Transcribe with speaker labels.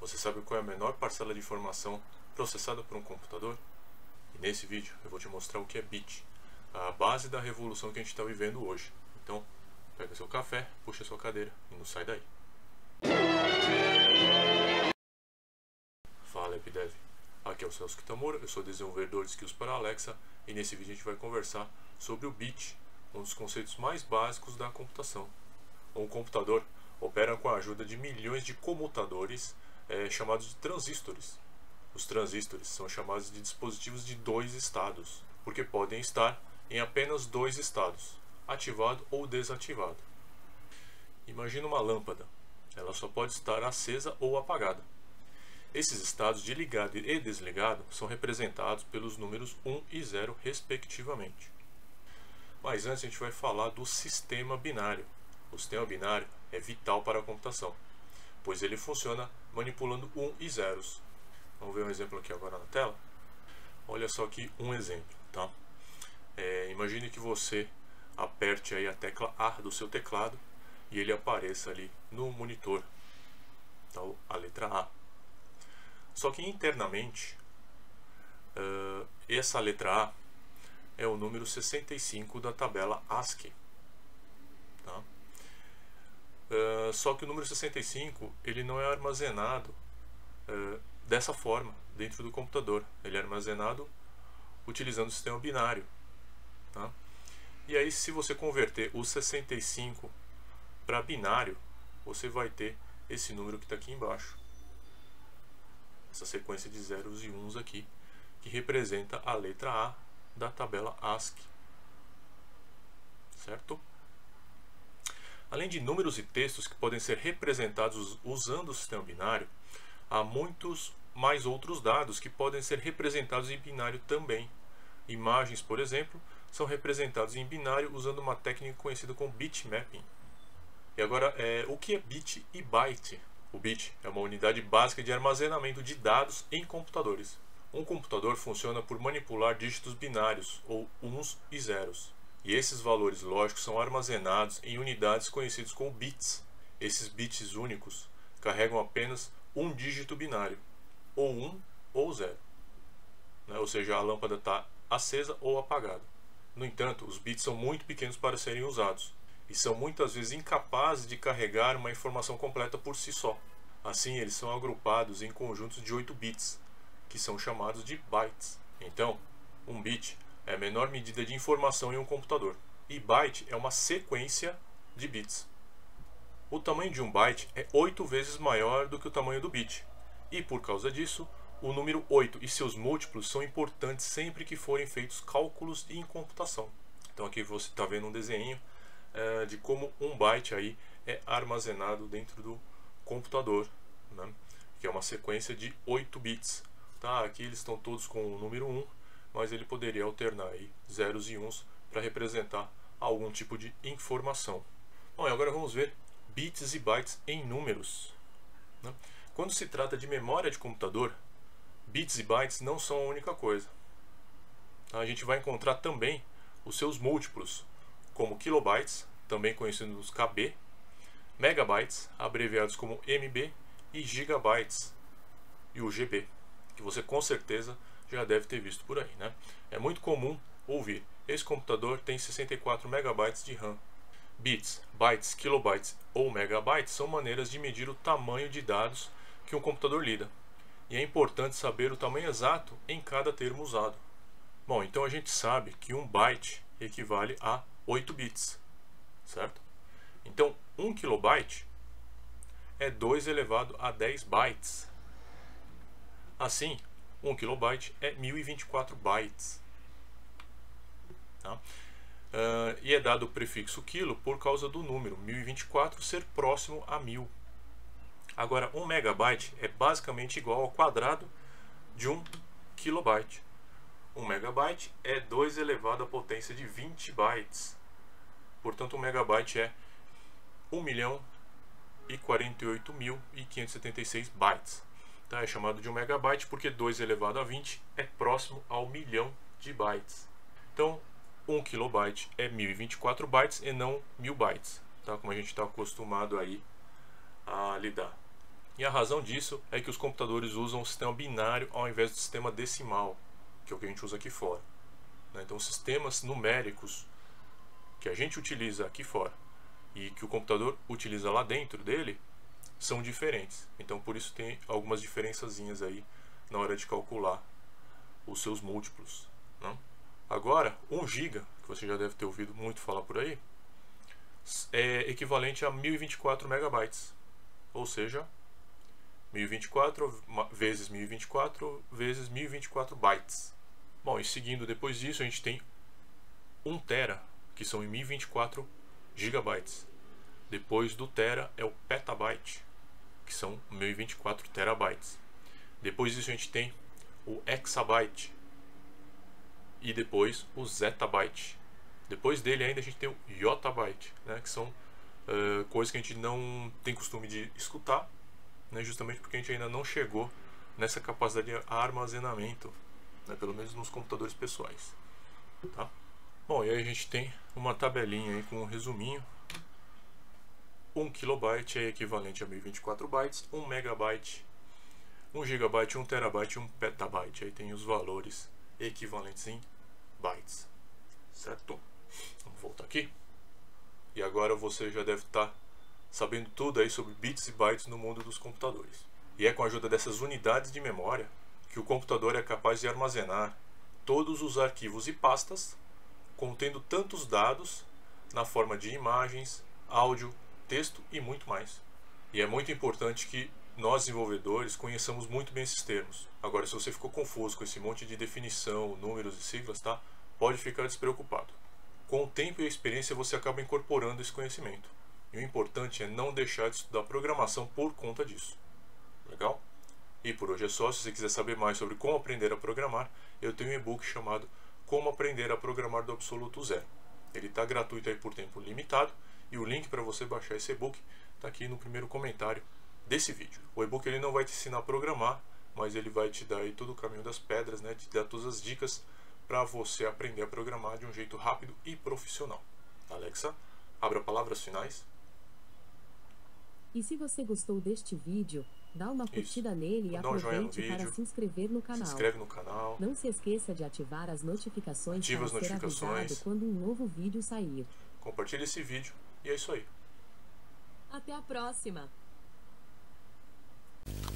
Speaker 1: Você sabe qual é a menor parcela de informação processada por um computador? E nesse vídeo eu vou te mostrar o que é bit, a base da revolução que a gente está vivendo hoje. Então, pega seu café, puxa sua cadeira e não sai daí. Fala EpiDev, aqui é o Celso Kitamura, eu sou desenvolvedor de skills para Alexa e nesse vídeo a gente vai conversar sobre o bit, um dos conceitos mais básicos da computação. Um computador opera com a ajuda de milhões de comutadores chamados de transistores. Os transistores são chamados de dispositivos de dois estados, porque podem estar em apenas dois estados, ativado ou desativado. Imagina uma lâmpada, ela só pode estar acesa ou apagada. Esses estados de ligado e desligado são representados pelos números 1 e 0 respectivamente. Mas antes a gente vai falar do sistema binário. O sistema binário é vital para a computação, pois ele funciona manipulando 1 e zeros. Vamos ver um exemplo aqui agora na tela? Olha só aqui um exemplo, tá? Imagine que você aperte aí a tecla A do seu teclado e ele apareça ali no monitor, então, a letra A. Só que internamente, essa letra A é o número 65 da tabela ASCII. Tá? Só que o número 65 ele não é armazenado dessa forma dentro do computador. Ele é armazenado utilizando o sistema binário. Tá? E aí, se você converter o 65 para binário, você vai ter esse número que está aqui embaixo. Essa sequência de zeros e uns aqui, que representa a letra A da tabela ASCII. Certo? Além de números e textos que podem ser representados usando o sistema binário, há muitos mais outros dados que podem ser representados em binário também. Imagens, por exemplo, são representadas em binário usando uma técnica conhecida como bitmapping. E agora, o que é bit e byte? O bit é uma unidade básica de armazenamento de dados em computadores. Um computador funciona por manipular dígitos binários, ou uns e zeros. E esses valores lógicos são armazenados em unidades conhecidas como bits. Esses bits únicos carregam apenas um dígito binário, ou 1 ou 0. Ou seja, a lâmpada está acesa ou apagada. No entanto, os bits são muito pequenos para serem usados e são muitas vezes incapazes de carregar uma informação completa por si só. Assim, eles são agrupados em conjuntos de 8 bits, que são chamados de bytes. Então, um bit é a menor medida de informação em um computador, e byte é uma sequência de bits. O tamanho de um byte é 8 vezes maior do que o tamanho do bit, e por causa disso, o número 8 e seus múltiplos são importantes sempre que forem feitos cálculos em computação. Então aqui você está vendo um desenho de como um byte aí é armazenado dentro do computador, né? Que é uma sequência de 8 bits. Tá? Aqui eles estão todos com o número 1, mas ele poderia alternar aí zeros e uns para representar algum tipo de informação. Bom, e agora vamos ver bits e bytes em números. Né? Quando se trata de memória de computador, bits e bytes não são a única coisa. Tá? A gente vai encontrar também os seus múltiplos, como kilobytes, também conhecidos KB, megabytes, abreviados como MB, e gigabytes, e o GB, que você com certeza já deve ter visto por aí. Né? É muito comum ouvir: esse computador tem 64 megabytes de RAM. Bits, bytes, kilobytes ou megabytes são maneiras de medir o tamanho de dados que um computador lida. E é importante saber o tamanho exato em cada termo usado. Bom, então a gente sabe que um byte equivale a 8 bits, certo? Então 1 kilobyte é 2 elevado a 10 bytes. Assim, 1 kilobyte é 1024 bytes. Tá? E é dado o prefixo quilo por causa do número 1024 ser próximo a 1000. Agora, 1 megabyte é basicamente igual ao quadrado de 1 kilobyte. 1 megabyte é 2 elevado à potência de 20 bytes. Portanto, 1 megabyte é 1.048.576 bytes. Então, é chamado de 1 megabyte porque 2 elevado a 20 é próximo ao milhão de bytes. Então, 1 kilobyte é 1024 bytes e não 1000 bytes, tá? Como a gente está acostumado aí a lidar. E a razão disso é que os computadores usam o sistema binário ao invés do sistema decimal, que é o que a gente usa aqui fora. Então, os sistemas numéricos que a gente utiliza aqui fora e que o computador utiliza lá dentro dele são diferentes. Então, por isso tem algumas diferençazinhas aí na hora de calcular os seus múltiplos, né? Agora, 1 GB, que você já deve ter ouvido muito falar por aí, é equivalente a 1024 megabytes, ou seja, 1024 vezes 1024 vezes 1024 bytes. Bom, e seguindo depois disso, a gente tem 1 tera, que são em 1024 gigabytes. Depois do tera é o petabyte, que são 1024 terabytes. Depois disso a gente tem o hexabyte e depois o zettabyte. Depois dele ainda a gente tem o yottabyte, né, que são coisas que a gente não tem costume de escutar, né, justamente porque a gente ainda não chegou nessa capacidade de armazenamento, né, pelo menos nos computadores pessoais, tá? Bom, e aí a gente tem uma tabelinha aí com um resuminho. 1 kilobyte é equivalente a 1024 bytes, 1 megabyte, 1 gigabyte, 1 terabyte e 1 petabyte. Aí tem os valores equivalentes em bytes, certo? Vamos voltar aqui. E agora você já deve estar sabendo tudo aí sobre bits e bytes no mundo dos computadores. E é com a ajuda dessas unidades de memória que o computador é capaz de armazenar todos os arquivos e pastas contendo tantos dados na forma de imagens, áudio, texto e muito mais. E é muito importante que nós desenvolvedores conheçamos muito bem esses termos. Agora, se você ficou confuso com esse monte de definição, números e siglas, tá? Pode ficar despreocupado. Com o tempo e a experiência você acaba incorporando esse conhecimento. E o importante é não deixar de estudar programação por conta disso. Legal? E por hoje é só. Se você quiser saber mais sobre como aprender a programar, eu tenho um e-book chamado Como Aprender a Programar do Absoluto Zero. Ele está gratuito aí por tempo limitado e o link para você baixar esse e-book está aqui no primeiro comentário desse vídeo. O e-book ele não vai te ensinar a programar, mas ele vai te dar aí todo o caminho das pedras, né? Te dar todas as dicas para você aprender a programar de um jeito rápido e profissional. Alexa, abra palavras finais.
Speaker 2: E se você gostou deste vídeo, dá uma curtida nele e
Speaker 1: dá um joinha no
Speaker 2: aproveite para
Speaker 1: vídeo,
Speaker 2: se inscrever no canal.
Speaker 1: Se inscreve no canal.
Speaker 2: Não se esqueça de ativar as notificações para ser avisado quando um novo vídeo sair.
Speaker 1: Compartilhe esse vídeo e é isso aí.
Speaker 2: Até a próxima!